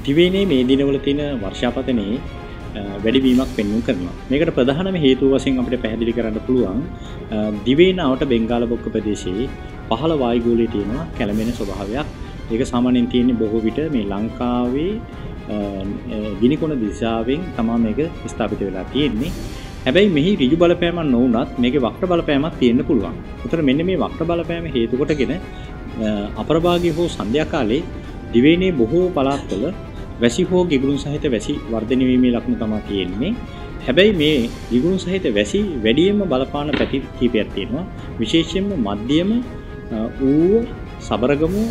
දිවයිනේ මේ දිනවල තියෙන වර්ෂාපතනයේ වැඩිවීමක් පෙන්වන්න කරනවා. මේකට ප්‍රධානම හේතුව වශයෙන් අපිට පැහැදිලි කරන්න පුළුවන් දිවයිනාවට බෙන්ගාල බොක්ක ප්‍රදේශයේ පහළ වායුගෝලයේ තියෙන කැළඹෙන ස්වභාවයක්. ඒක සාමාන්‍යයෙන් තියෙන්නේ බොහෝ විට මේ ලංකාවේ ගිනිකොන දිශාවෙන් තමයි මේක ස්ථාපිත වෙලා තියෙන්නේ. හැබැයි මෙහි ඍජු බලපෑමක් නොවුනත් මේකේ වක්‍ර බලපෑමක් තියෙන්න පුළුවන්. උතර මෙන්න මේ වක්‍ර බලපෑම හේතු කොටගෙන අපරභාගී හෝ සන්ධ්‍යා කාලේ දිවයිනේ බොහෝ පළාත්වල වැසි හෝ ගිගුරුන් සහිත වැසි වර්ධනය වීමේ ලක්ෂණ තමයි තියෙන්නේ. හැබැයි මේ ගිගුරුන් සහිත වැසි වැඩියෙන්ම බලපාන පැති කීපයක් තියෙනවා. විශේෂයෙන්ම මධ්‍යම ඌව සබරගමු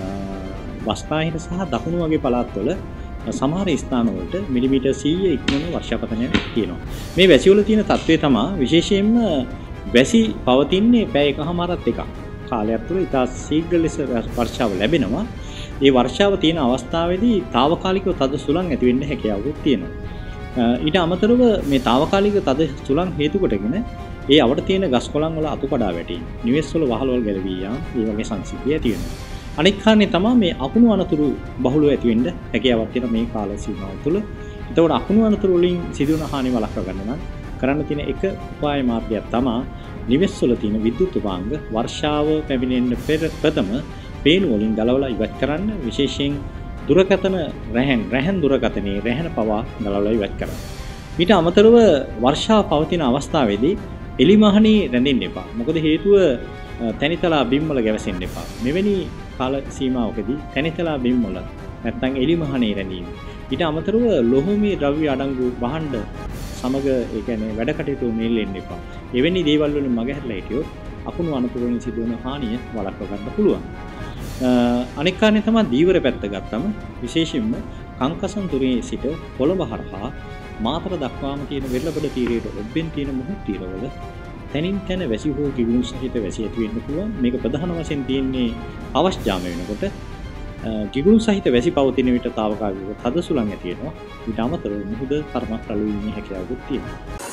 වස්තාහිර සහ දකුණු වගේ පළාත්වල සමහර ස්ථානවලට මිලිමීටර් 100 ඉක්මන වර්ෂාපතනයක් තියෙනවා. මේ වැසි වල තියෙන තත්ත්වය තමයි විශේෂයෙන්ම වැසි පවතින්නේ පැය එකමාරක් එකක් කාලයක් තුළ ඉතා ශීඝ්‍ර ලෙස වර්ෂාව ලැබෙනවා. ඒ වර්ෂාව තියෙන අවස්ථාවේදී తాවකාලිකව තද සුළං ඇති වෙන්න හැකියාවක් තියෙනවා. ඊට අමතරව මේ తాවකාලික තද සුළං හේතු කොටගෙන ඒ අවට තියෙන ගස් කොළන් වල අතු කඩා වැටීම, නිවෙස් වල වහලවල් ගැලවී යාම, මේ වගේ සංසිද්ධි ඇති වෙනවා. අනෙක් කාරණේ තමයි මේ අකුණු අනතුරු බහුලව ඇති වෙන්න හැකියාවක් තියෙන මේ කාල සීමාව තුළ. එතකොට අකුණු අනතුරු වලින් සිදුවන හානි වළක්වා ගන්න නම් කරන්න තියෙන එක උපාය මාර්ගයක් තමයි නිවෙස් වල තියෙන විද්‍යුත් උපාංග වර්ෂාව පැමිණෙන්න පෙර ප්‍රථම පේන වලින් ගලවලා ඉවත් කරන්න. විශේෂයෙන් දුරකථන රැහන් දුරකථනයේ රැහන පවා ගලවලා ඉවත් කරන්න. ඊට අමතරව වර්ෂාව පවතින අවස්ථාවේදී එලිමහනේ රැඳෙන්න එපා. මොකද හේතුව තැනිතලා බිම් වල ගැවසෙන්න එපා. මෙවැනි කාල සීමාවකදී තැනිතලා බිම් වල නැත්නම් එලිමහනේ රැඳීම. ඊට අමතරව ලෝහමී ද්‍රව්‍ය අඩංගු භාණ්ඩ සමග ඒ කියන්නේ වැඩ කටයුතු මෙල්ලෙන්න එපා. එවැනි දේවල් වලින් මගහැරලා හිටියොත් අකුණු අනතුරු වලින් සිදුවන හානිය වළක්වා ගන්න පුළුවන්. අනෙක් කාරණේ තමයි දීවර පැත්ත ගත්තම විශේෂයෙන්ම කංකසන්තුරේ සිට කොළඹ හරහා මාතර දක්වාම තියෙන වෙරළබඩ තීරයට ඔබ්බෙන් තියෙන මුහුද් තීරවල තනින් තන වැසි හෝ ගිගුරුන් සහිත වැසි ඇති වෙන්න පුළුවන්. මේක ප්‍රධාන වශයෙන් තියෙන්නේ අවස් ජාම වෙනකොට ගිගුරුන් සහිත වැසි පවතින විට తాවකාලිකව තද සුළං ඇති වෙනවා. ඊට අමතරව මුහුද තරමක් රළු වීමේ හැකියාවකුත් තියෙනවා.